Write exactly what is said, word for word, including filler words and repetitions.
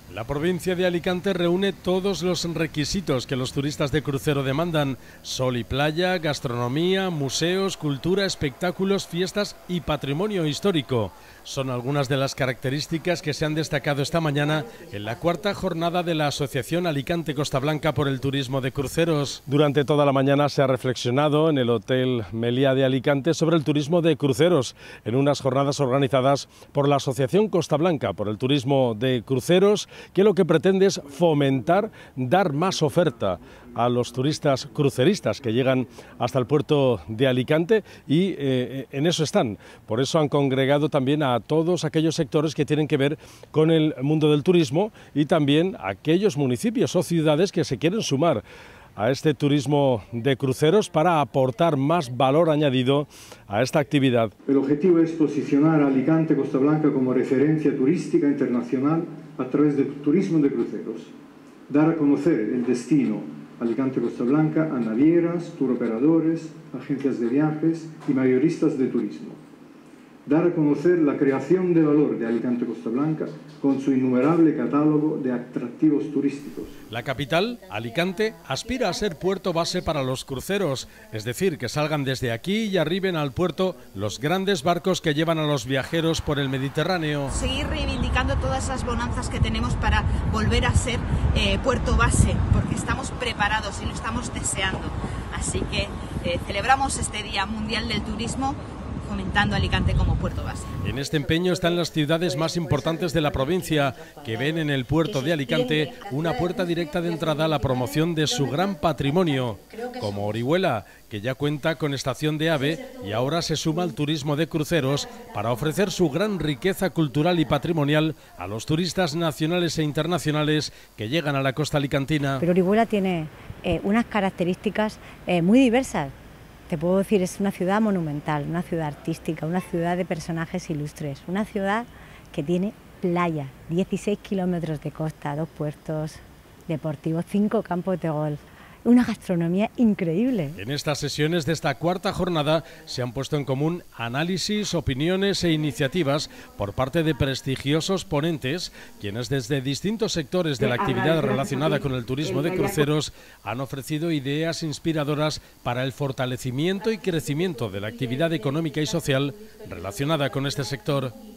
La provincia de Alicante reúne todos los requisitos que los turistas de crucero demandan: sol y playa, gastronomía, museos, cultura, espectáculos, fiestas y patrimonio histórico. Son algunas de las características que se han destacado esta mañana en la cuarta jornada de la Asociación Alicante Costa Blanca por el Turismo de Cruceros. Durante toda la mañana se ha reflexionado en el Hotel Meliá de Alicante sobre el turismo de cruceros, en unas jornadas organizadas por la Asociación Costa Blanca por el Turismo de Cruceros, que lo que pretende es fomentar, dar más oferta a los turistas cruceristas que llegan hasta el puerto de Alicante y eh, en eso están. Por eso han congregado también a todos aquellos sectores que tienen que ver con el mundo del turismo y también a aquellos municipios o ciudades que se quieren sumar a este turismo de cruceros para aportar más valor añadido a esta actividad. El objetivo es posicionar a Alicante Costa Blanca como referencia turística internacional a través del turismo de cruceros, dar a conocer el destino Alicante Costa Blanca a navieras, turoperadores, agencias de viajes y mayoristas de turismo. Dar a conocer la creación de valor de Alicante Costa Blanca con su innumerable catálogo de atractivos turísticos. La capital, Alicante, aspira a ser puerto base para los cruceros, es decir, que salgan desde aquí y arriben al puerto los grandes barcos que llevan a los viajeros por el Mediterráneo. Seguir reivindicando todas esas bonanzas que tenemos para volver a ser eh, puerto base, porque estamos preparados y lo estamos deseando. Así que eh, celebramos este Día Mundial del Turismo fomentando Alicante como puerto base. En este empeño están las ciudades más importantes de la provincia, que ven en el puerto de Alicante una puerta directa de entrada a la promoción de su gran patrimonio, como Orihuela, que ya cuenta con estación de AVE y ahora se suma al turismo de cruceros para ofrecer su gran riqueza cultural y patrimonial a los turistas nacionales e internacionales que llegan a la costa alicantina. Pero Orihuela tiene eh, unas características eh, muy diversas. Te puedo decir, es una ciudad monumental, una ciudad artística, una ciudad de personajes ilustres, una ciudad que tiene playa, dieciséis kilómetros de costa, dos puertos deportivos, cinco campos de golf, una gastronomía increíble. En estas sesiones de esta cuarta jornada se han puesto en común análisis, opiniones e iniciativas por parte de prestigiosos ponentes, quienes desde distintos sectores de la actividad relacionada con el turismo de cruceros han ofrecido ideas inspiradoras para el fortalecimiento y crecimiento de la actividad económica y social relacionada con este sector.